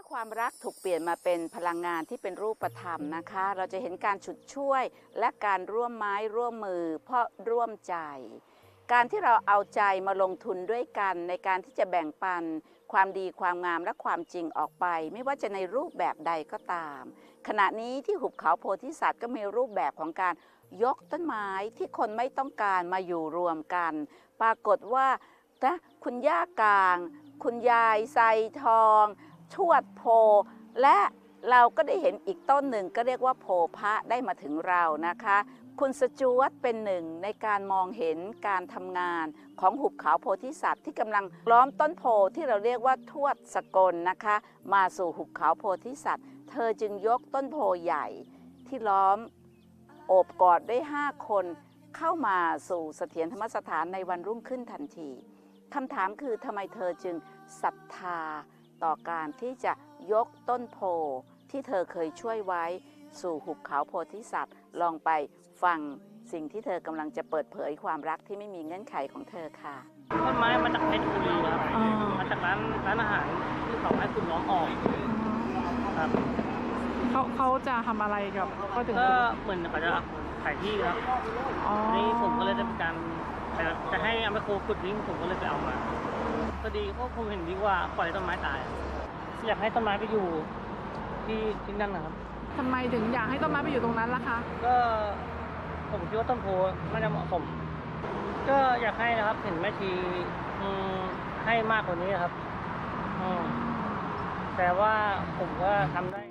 ความรักถูกเปลี่ยนมาเป็นพลังงานที่เป็นรูปธรรมนะคะเราจะเห็นการฉุดช่วยและการร่วมไม้ร่วมมือเพราะร่วมใจการที่เราเอาใจมาลงทุนด้วยกันในการที่จะแบ่งปันความดีความงามและความจริงออกไปไม่ว่าจะในรูปแบบใดก็ตามขณะนี้ที่หุบเขาโพธิสัตว์ก็มีรูปแบบของการยกต้นไม้ที่คนไม่ต้องการมาอยู่รวมกันปรากฏว่านะคุณย่ากลางคุณยายไซทองชวดโพและเราก็ได้เห็นอีกต้นหนึ่งก็เรียกว่าโพพระได้มาถึงเรานะคะคุณสจวตเป็นหนึ่งในการมองเห็นการทำงานของหุบเขาโพธิสัตว์ที่กำลังล้อมต้นโพที่เราเรียกว่าทวดสกลนะคะมาสู่หุบเขาโพธิสัตว์เธอจึงยกต้นโพใหญ่ที่ล้อมโอบกอดด้วย5 คนเข้ามาสู่เสถียรธรรมสถานในวันรุ่งขึ้นทันทีคำถามคือทำไมเธอจึงศรัทธาต่อการที่จะยกต้นโพที่เธอเคยช่วยไว้สู่หุบเขาโพธิสัตว์ลองไปฟังสิ่งที่เธอกำลังจะเปิดเผยความรักที่ไม่มีเงื่อนไขของเธอค่ะต้นไม้มาจากเพชรบุรีครับมาจากร้านอาหารที่เขาให้คุณน้องออกครับเขาจะทำอะไรกับก็ถึงก็เหมือนเขาจะขายที่ครับนี่ผมก็เลยได้เป็นการจะให้เอาไปโคขุดทิ้งผมก็เลยไปเอามาก็ดีเพราะผมเห็นดีว่าปล่อยต้นไม้ตายอยากให้ต้นไม้ไปอยู่ที่นั่นนะครับทำไมถึงอยากให้ต้นไม้ไปอยู่ตรงนั้นล่ะคะก็ผมคิดว่าต้นโพน่าจะเหมาะสมก็อยากให้นะครับเห็นแม่ชีให้มากกว่านี้ครับแต่ว่าผมก็ทำได้